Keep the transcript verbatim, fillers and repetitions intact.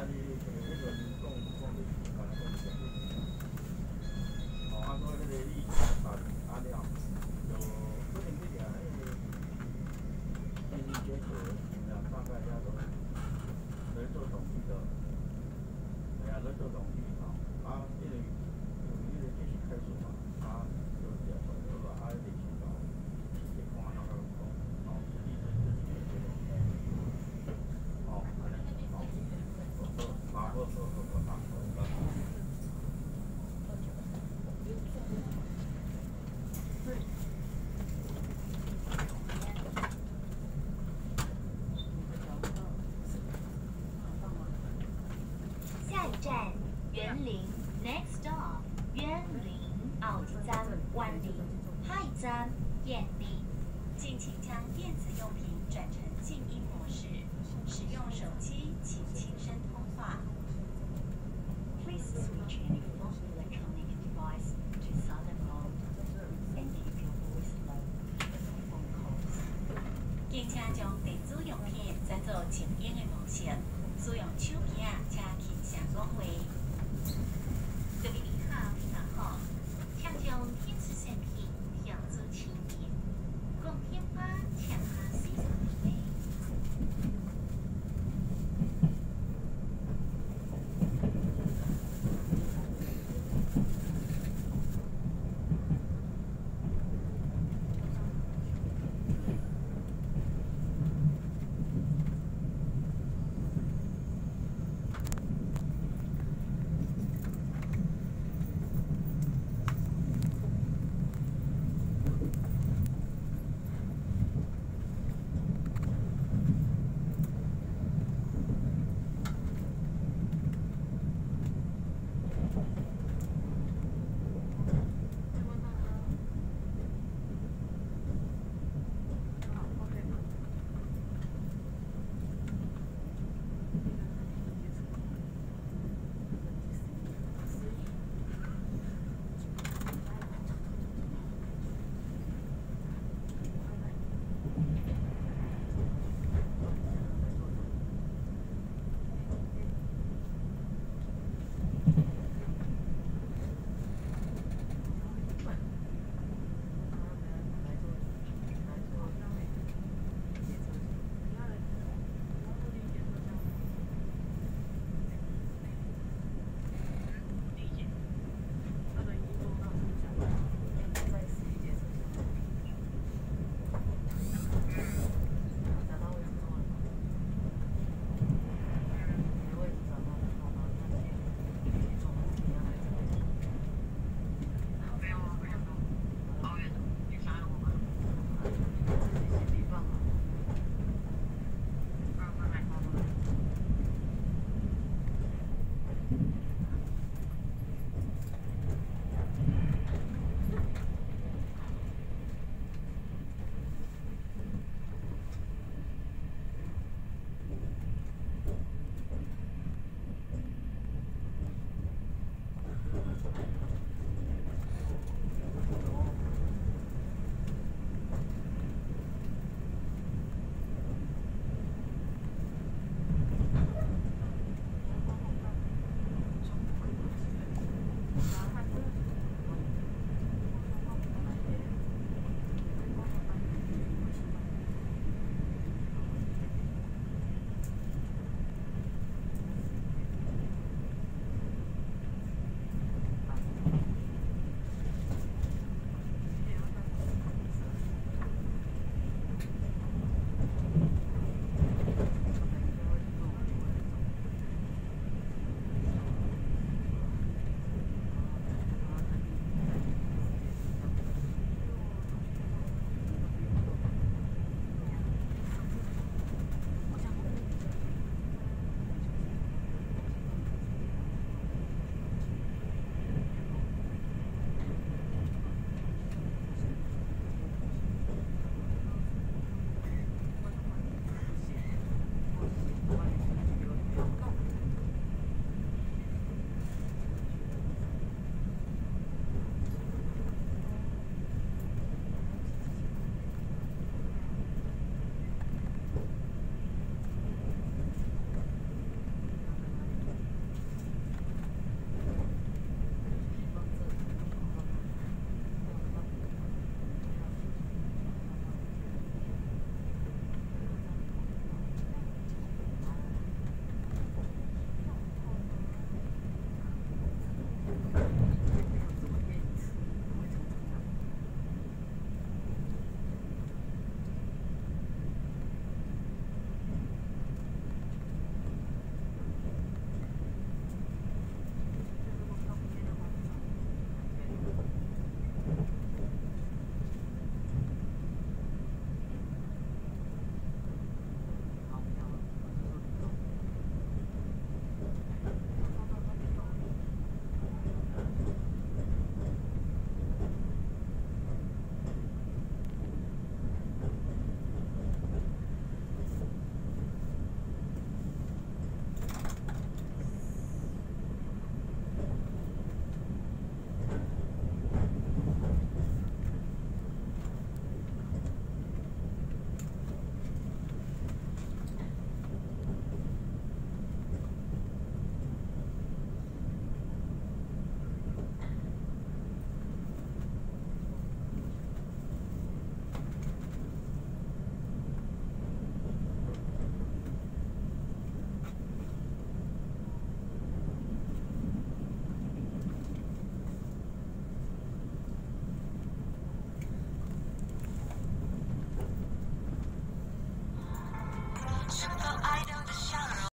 你迄阵讲讲就是干那讲是啥物？哦，啊，所以迄个你办安了，就可能去掠迄个天津街口，然后大概遐都在做统计的，哎呀，在做统计吼，啊，因为因为迄个继续开始嘛，啊，就掠出来了，啊，连续到去看遐个讲，哦，意思就是这个，哦，安尼，哦，好，好，好，好，好，好，好，好。 下一站园林 ，Next stop 园林，后一站湾林，下一站燕林。 敬请将电子用品转成静音模式，使用手机请轻声通话。Please switch any phone electronic device to silent mode and keep your voice low for phone calls. 敬请将电子用品转做静音的模式，使用手机请轻声讲话。各位你好，你好。